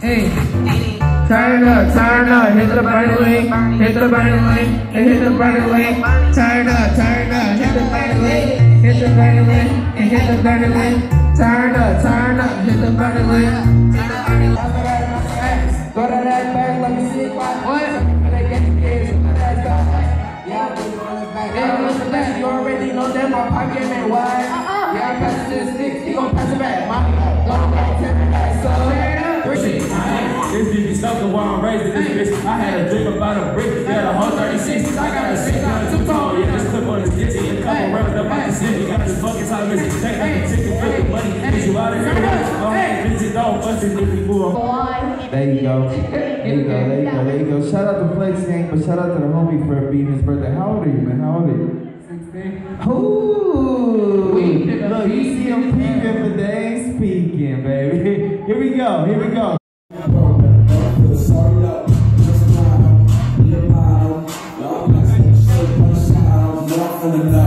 Hey. Turn up, hit the burning link, hit the burning link, and hit the burning link. Turn up, hit the burning link, hit the burning link, and hit the burning link. Turn up, hit the burning link. Go to that back, let me see what. They get the kids, yeah, you already know that my pocket man wide. Yeah, I pass this stick, he gon' pass it back. My long back, 10 back, so. This bitch be stuck while I'm raising this bitch. I had a dream about a brick, yeah, the whole 36. I got a 6 out of 2 tall, yeah, this clip on his ditty. And a couple rappers up out the city. Got this fucking time, this check like a chicken with the money. Get you out of here. Bitches don't bust it if you move. There you go. There you go. Shout out to Flex Gang, but shout out to the homie for being his birthday. How old are you, man? How old are you? 16. Ooh. Look, you see him peeking, but they ain't speaking, baby. Here we go. From the